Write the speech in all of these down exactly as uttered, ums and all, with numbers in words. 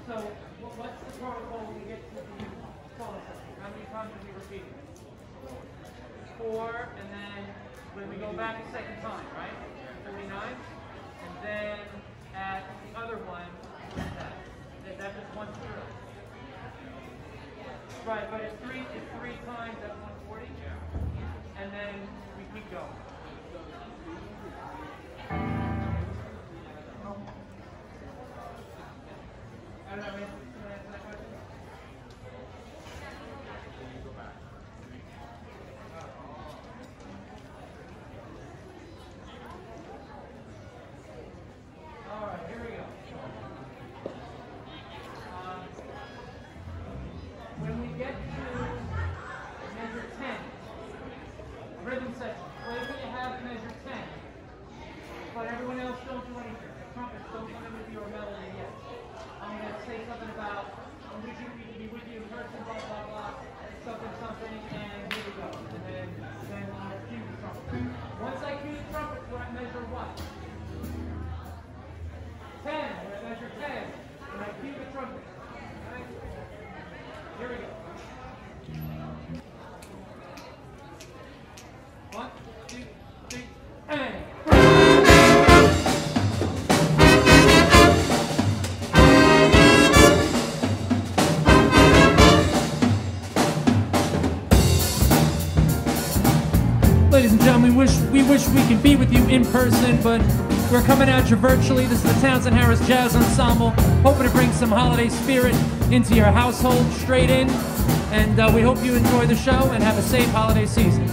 So what- what's the protocol when we get to the solo section? How many times do we repeat it? Four, and then when we go back a second time, right? forty-nine. And then at the other one, what's that? That- That's just one through. Right, but it's three, it's three times at one forty. And then we keep going. I don't know, man. Can I answer that question? All right, here we go. Um, when we get to measure ten, rhythm section, play what you have at measure ten. But everyone else don't do anything. The trumpets don't come in with your melody yet. I'm going to say something about, I'm with you, we can be with you in person, blah, blah, blah, something, something, and here we go. And then, then I'll cue the trumpet. Once I cue the trumpet, we're at measure what? ten. We're at measure ten. And I cue the trumpet. Right? Here we go. One, two, three, and... Ladies and gentlemen, we wish, we wish we could be with you in person, but we're coming at you virtually. This is the Townsend Harris Jazz Ensemble, hoping to bring some holiday spirit into your household straight in. And uh, we hope you enjoy the show and have a safe holiday season.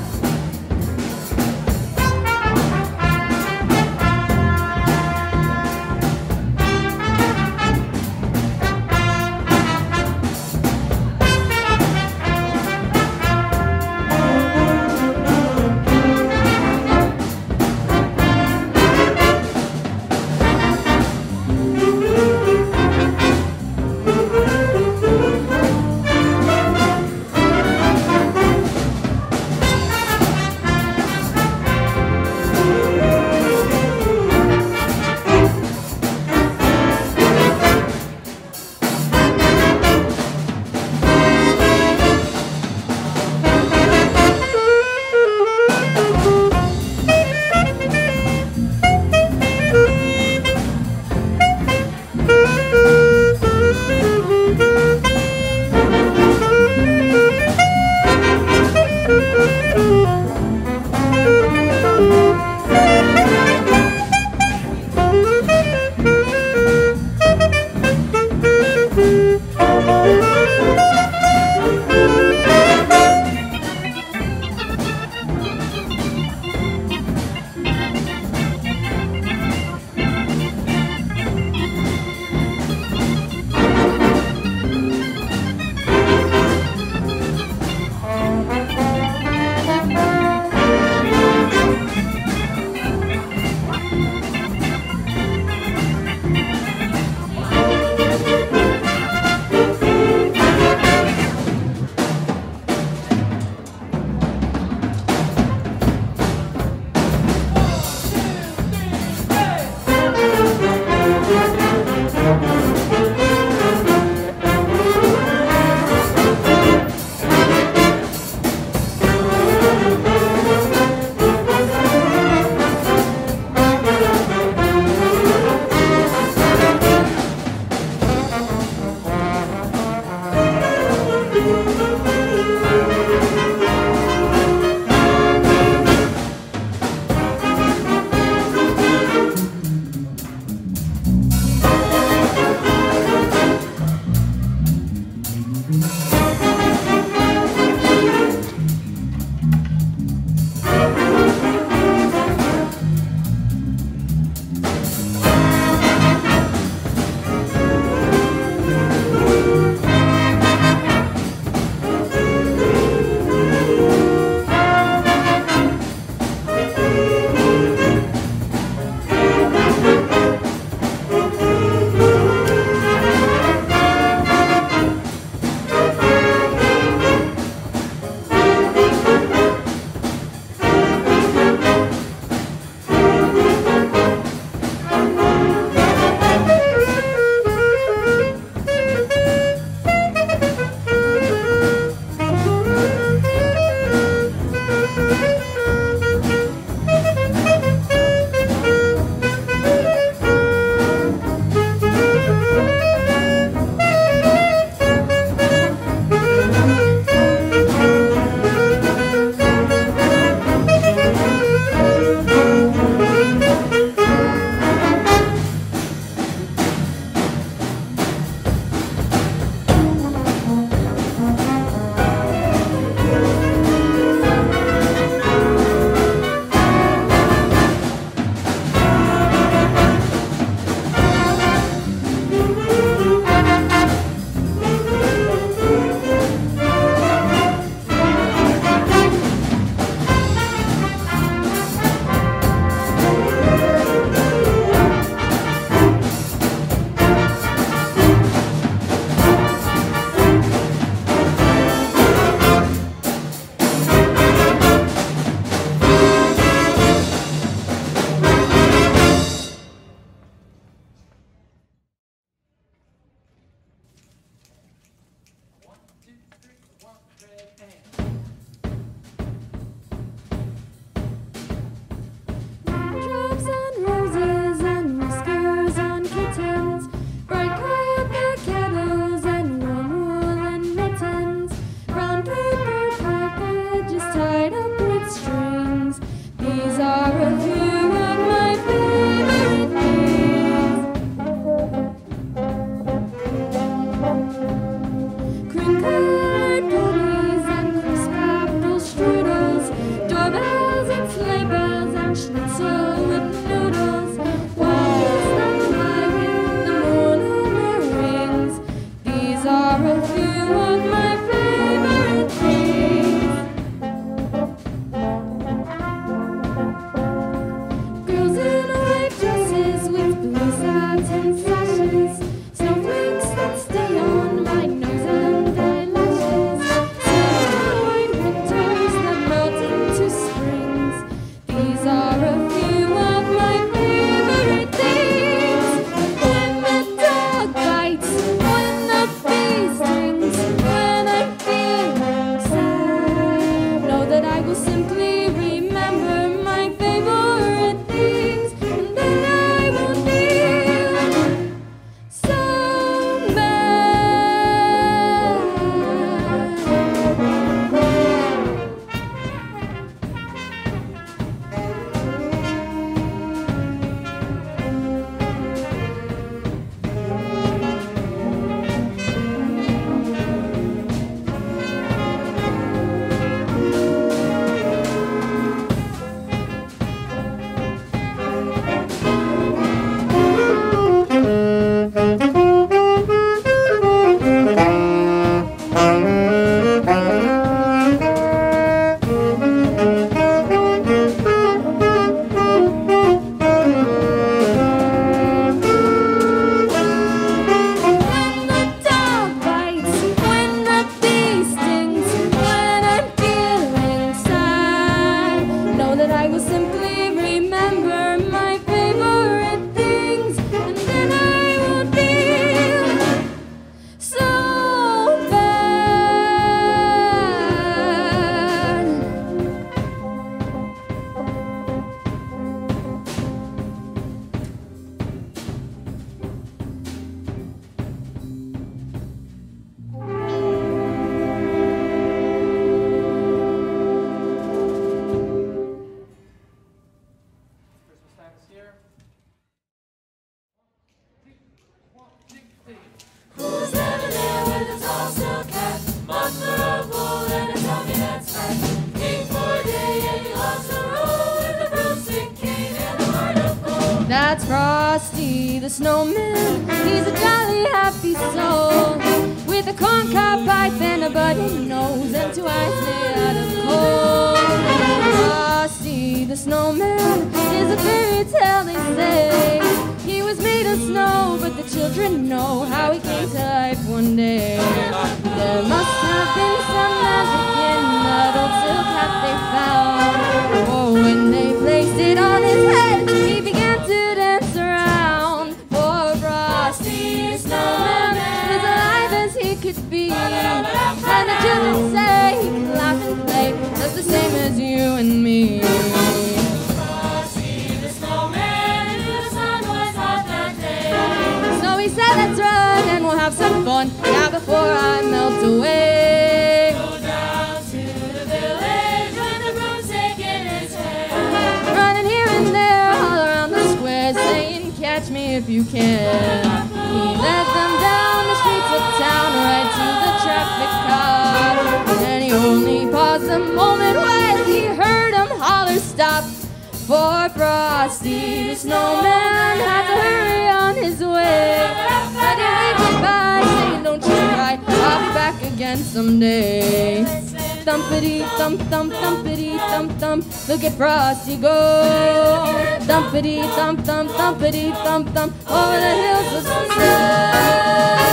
That's Frosty the Snowman. He's a jolly happy soul with a corncob pipe and a button nose and two eyes made out of coal. Frosty the Snowman is a fairy tale, they say. He was made of snow, but the children know how he came to life one day. There must have been some magic in that old silk hat they found, for when they placed it on his head, he began to dance around. For Frosty the Snowman is alive as he could be, and the children say he can laugh and play just the same as you and me. Frosty the Snowman, the sun was hot that day. So he said, let's run and we'll have some fun now before I melt away. Go down to the village with the broomstick in his hand, running here and there all around the square, saying, catch me if you can. He led them down the streets of town right to the traffic cop, and he only paused a moment when he heard him holler stop. For Frosty the Snowman had to hurry on his way, but he waved goodbye, saying, don't you cry, I'll be back again someday. Thumpity thump thump thumpity thump thump, look at Frosty go. Thumpity thump thump thumpity thump thump, over the hills of snow.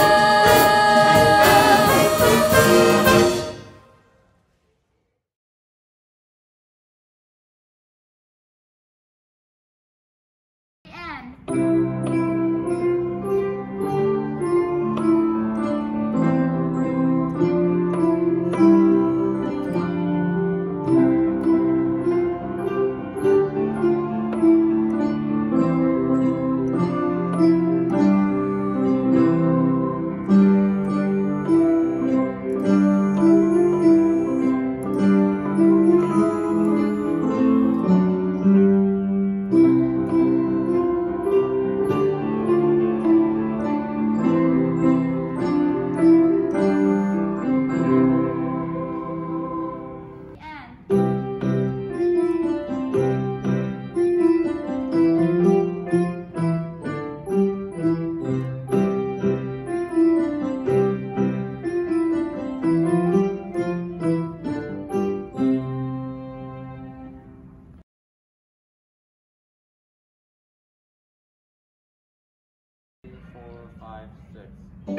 Five, six.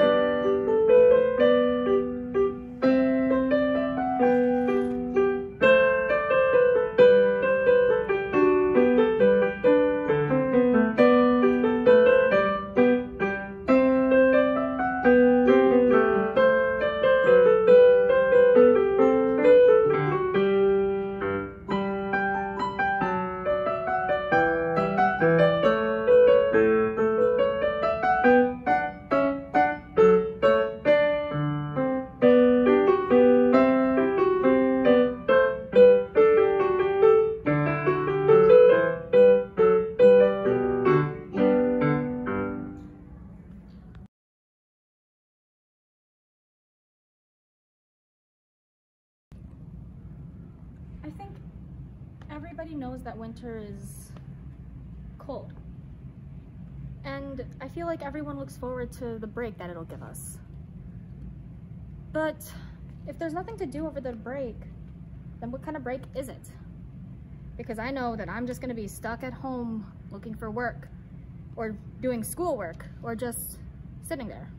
I think everybody knows that winter is cold. And I feel like everyone looks forward to the break that it'll give us. But if there's nothing to do over the break, then what kind of break is it? Because I know that I'm just gonna be stuck at home looking for work, or doing schoolwork, or just sitting there.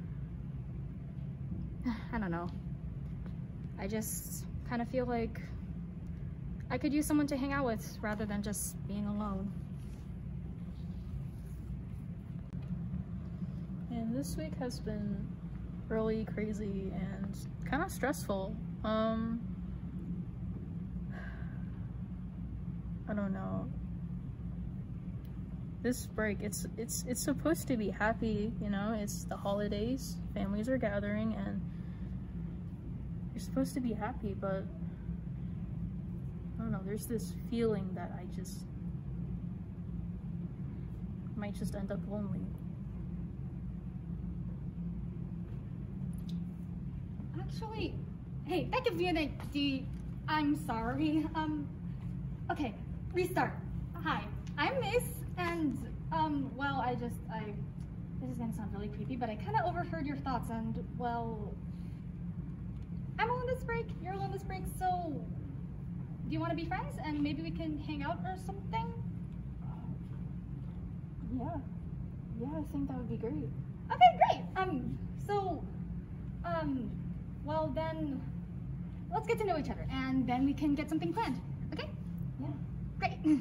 I don't know. I just kind of feel like I could use someone to hang out with rather than just being alone. And this week has been really crazy and kind of stressful. Um, I don't know. This break, it's it's it's supposed to be happy, you know. It's the holidays, families are gathering, and you're supposed to be happy, but I don't know, there's this feeling that I just might just end up lonely. Actually, hey, that gives me an idea. I'm sorry. Um, okay, restart. Hi, I'm Miss, and Um, well, I just, I, this is gonna sound really creepy, but I kind of overheard your thoughts, and, well, I'm on this break, you're on this break, so do you want to be friends, and maybe we can hang out or something? Yeah. Yeah, I think that would be great. Okay, great. Um, so, um, well then, let's get to know each other, and then we can get something planned, okay? Yeah. Great.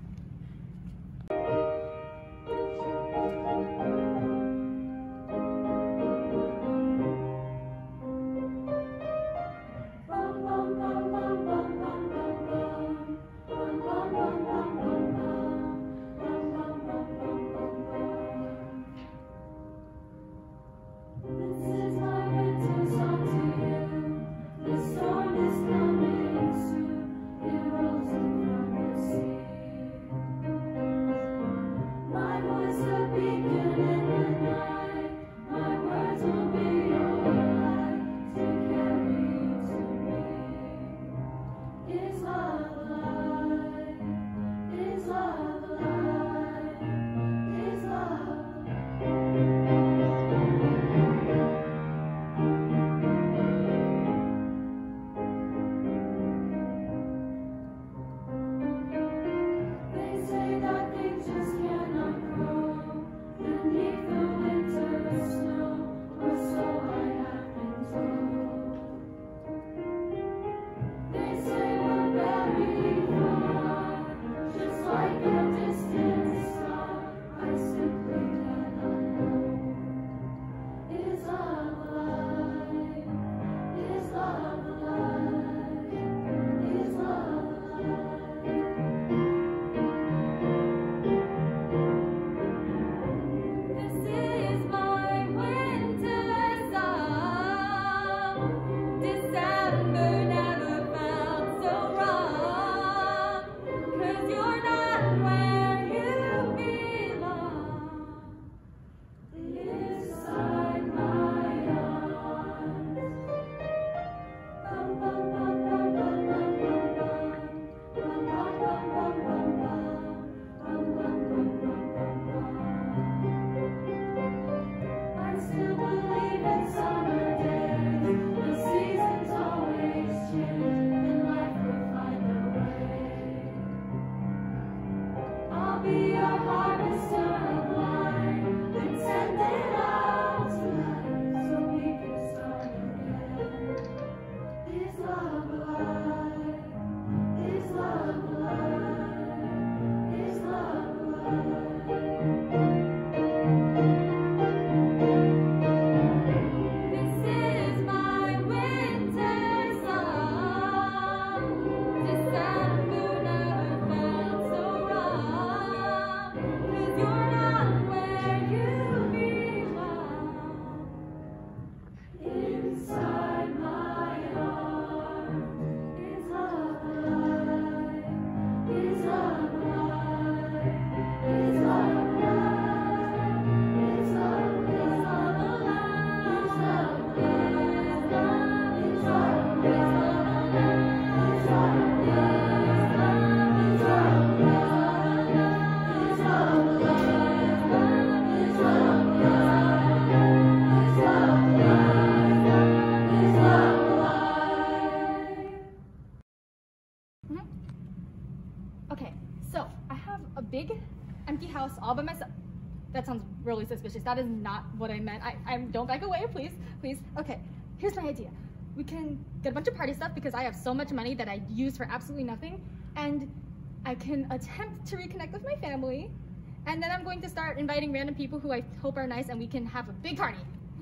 big empty house all by myself. That sounds really suspicious. That is not what I meant. I, I don't back away, please, please. Okay, here's my idea. We can get a bunch of party stuff because I have so much money that I use for absolutely nothing, and I can attempt to reconnect with my family, and then I'm going to start inviting random people who I hope are nice, and we can have a big party.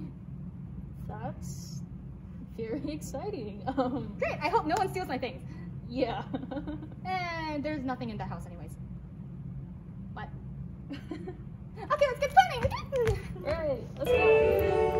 That's very exciting. Um, Great, I hope no one steals my things. yeah. And there's nothing in the house anyways. What? Okay, let's get planning. Alright, let's go.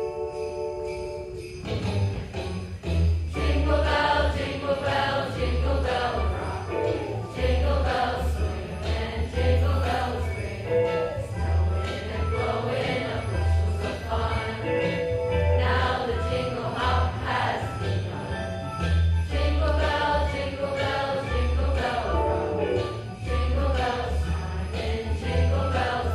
Jingle bell, jingle bell, jingle bell rock. Jingle bells swing and jingle bells ring. Snowing and blowing up bushels of fun. Now the jingle hop has begun. Jingle bell, jingle bell, jingle bell rock. Jingle bells chime and jingle bells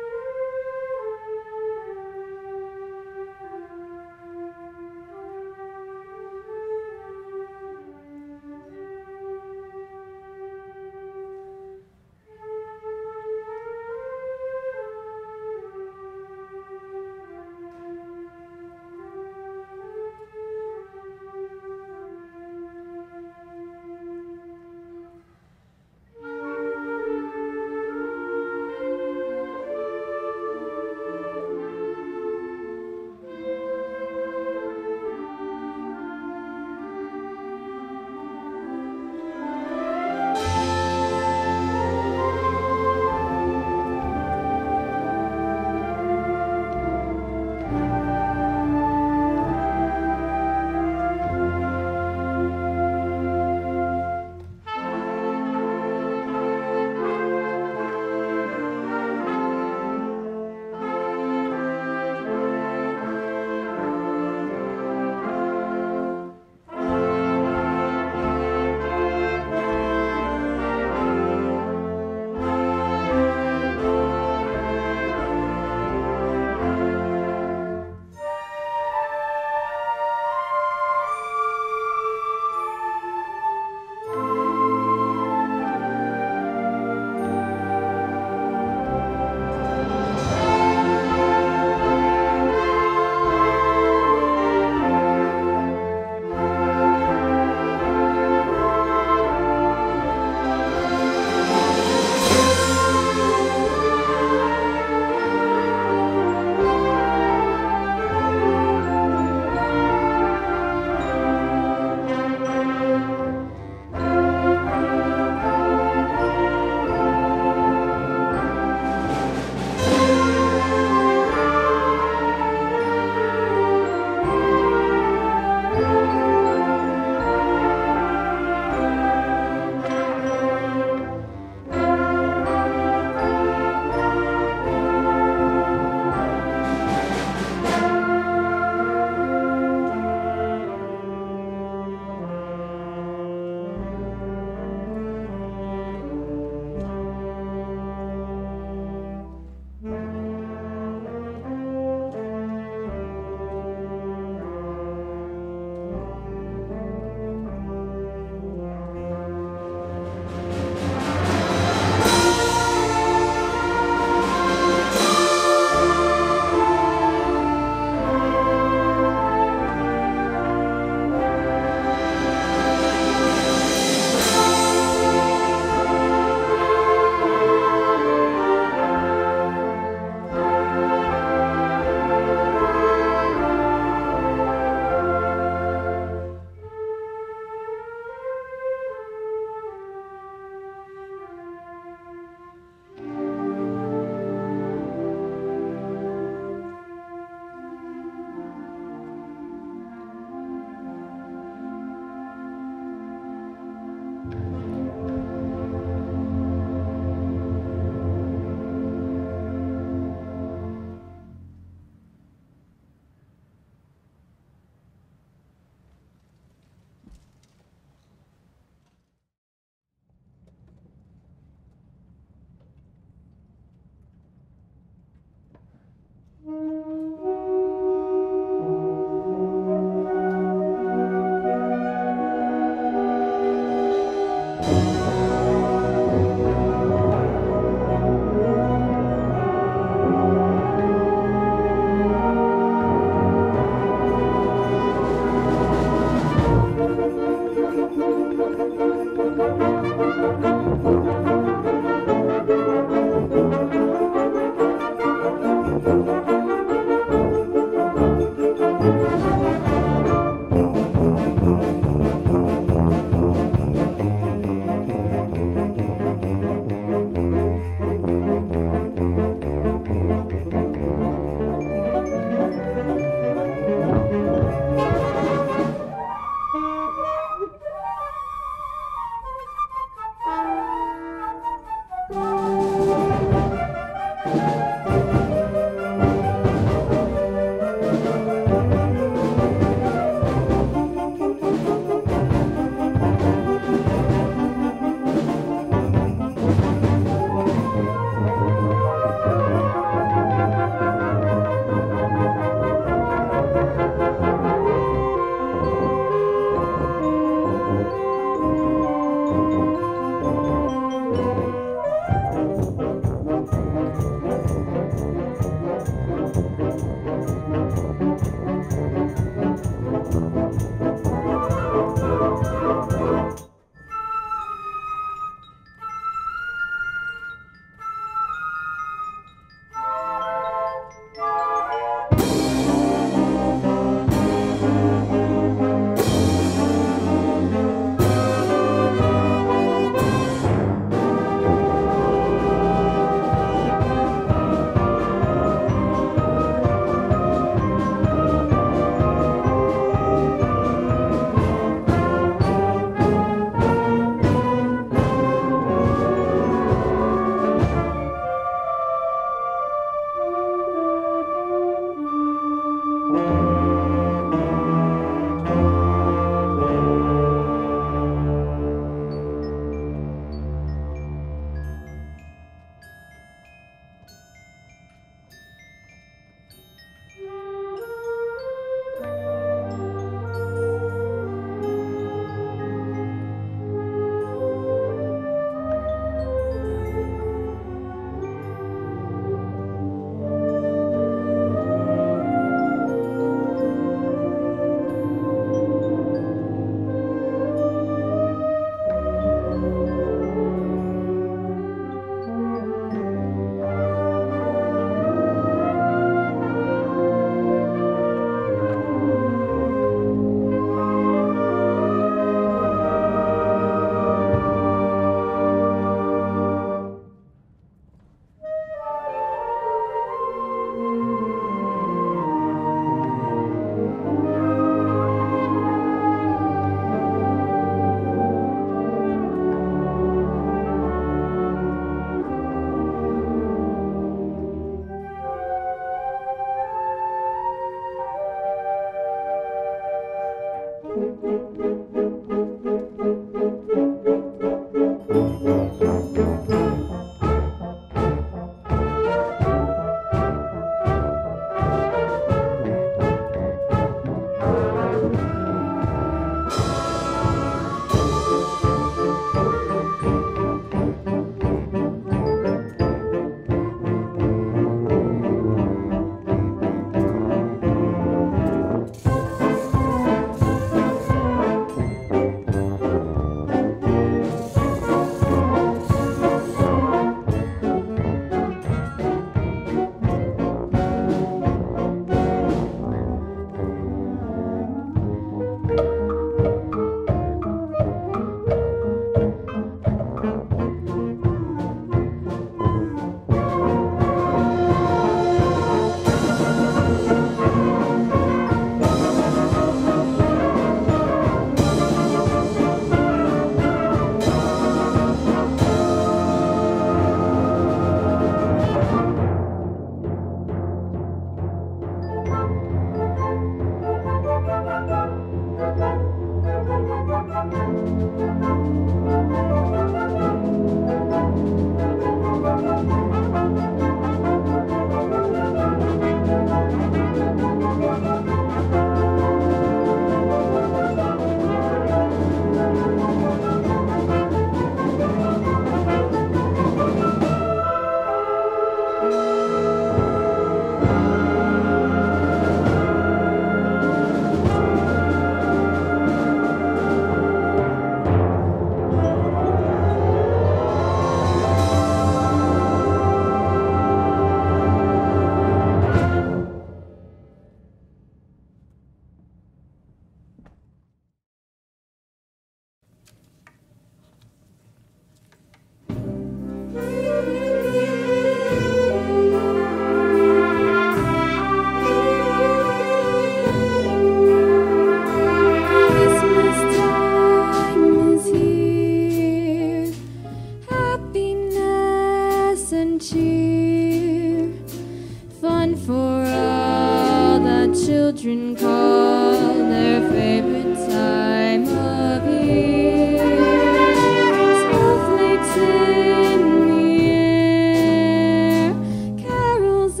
cheer, fun for all that children call their favorite time of year. Snowflakes in the air, carols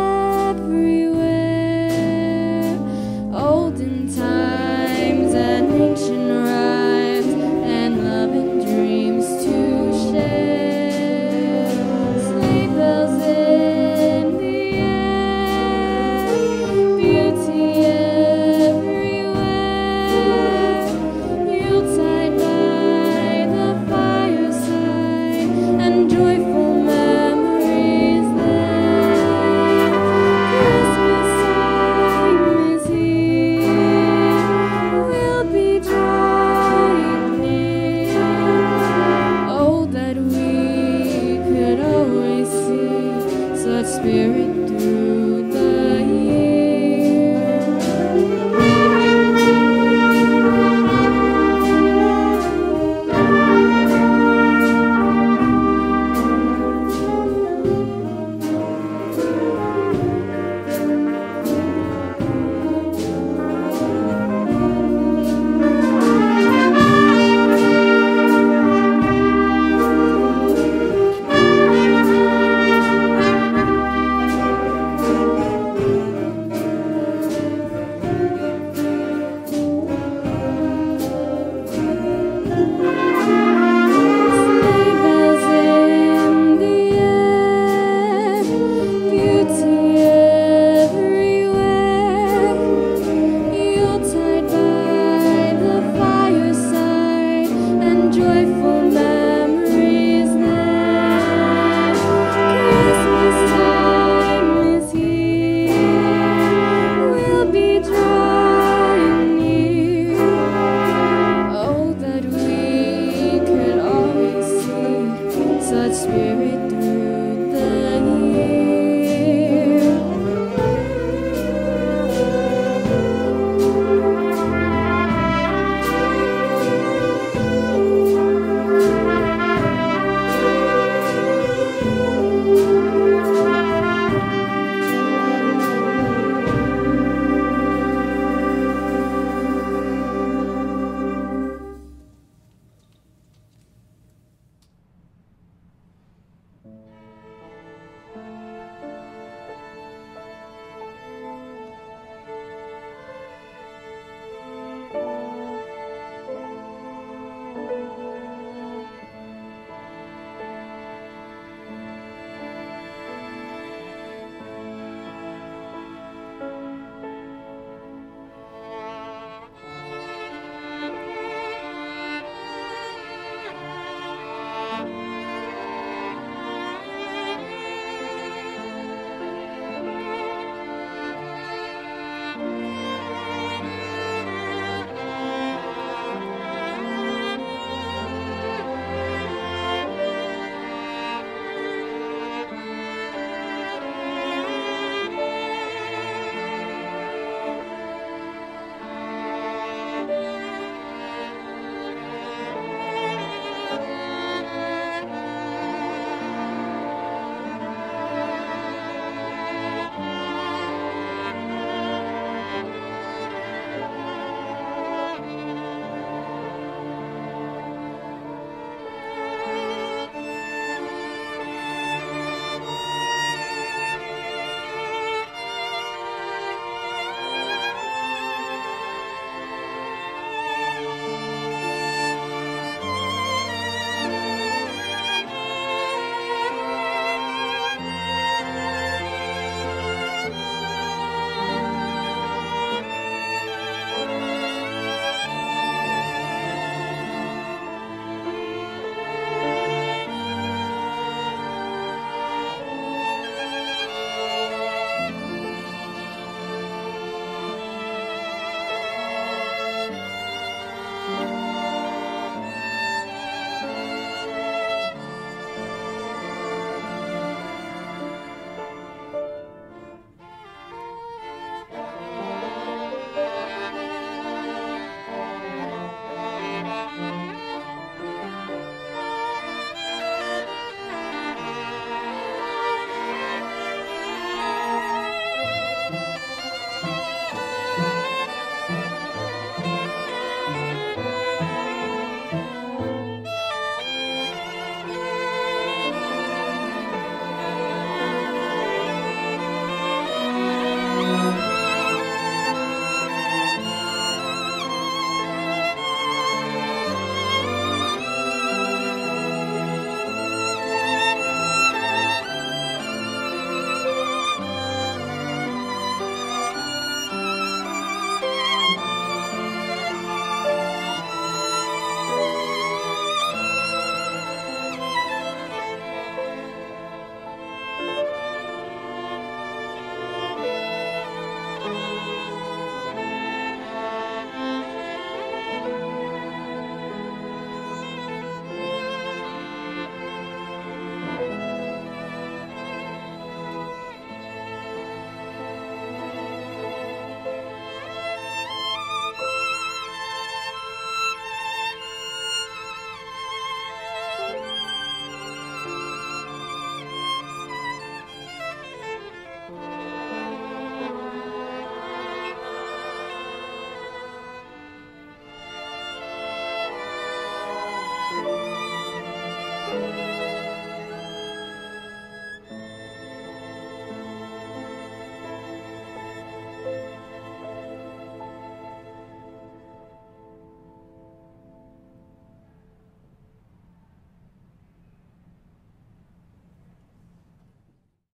everywhere, olden times and ancient rhymes, and love and dreams to share. Sleigh bells in the air, beauty everywhere, Yuletide by the fireside, and joyful memories there. Christmas time is here, we'll be drawing near. Oh, that we could always see such spirit